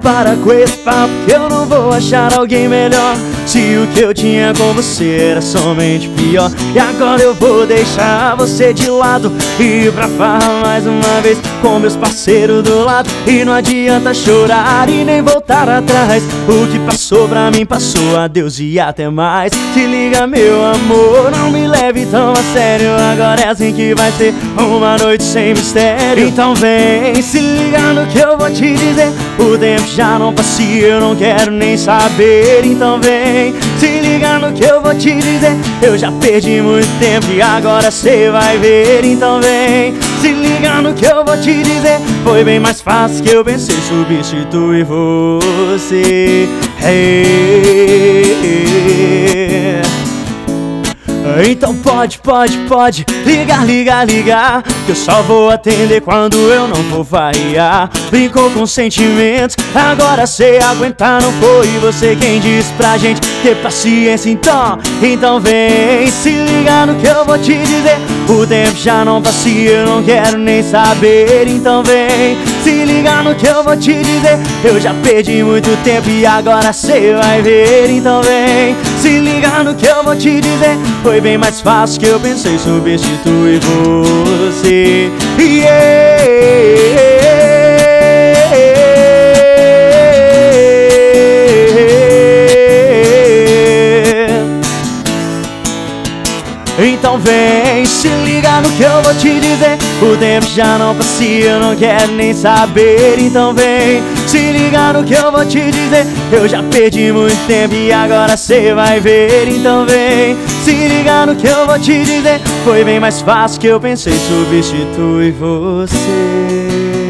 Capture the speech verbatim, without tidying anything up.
para com esse papo que eu não vou achar alguém melhor. Se o que eu tinha com você era somente pior. E agora eu vou deixar você de lado e ir pra farra mais uma vez com meus parceiros do lado. E não adianta chorar e nem voltar atrás. O que passou pra mim passou, adeus e até mais. Se liga meu amor, não me leve tão a sério. Agora é assim que vai ser, uma noite sem mistério. Então vem, se liga no que eu vou te dizer. O tempo já não passa e eu não quero nem saber. Então vem, se liga no que eu vou te dizer. Eu já perdi muito tempo e agora cê vai ver. Então vem, se liga no que eu vou te dizer. Foi bem mais fácil que eu pensei substituir você. Hey, hey. Então pode, pode, pode ligar, ligar, ligar, que eu só vou atender quando eu não for variar. Brincou com sentimentos, agora cê aguentar não foi você quem disse pra gente ter paciência. Então, então vem, se liga no que eu vou te dizer. O tempo já não passa e eu não quero nem saber. Então vem, se liga no que eu vou te dizer. Eu já perdi muito tempo e agora cê vai ver. Então vem, se liga no que eu vou te dizer. Foi bem mais fácil que eu pensei substituir você. Yeah. Então vem, se liga no que eu vou te dizer. O tempo já não passa e eu não quero nem saber. Então vem, se liga no que eu vou te dizer. Eu já perdi muito tempo e agora cê vai ver. Então vem, se liga no que eu vou te dizer. Foi bem mais fácil que eu pensei substituir você.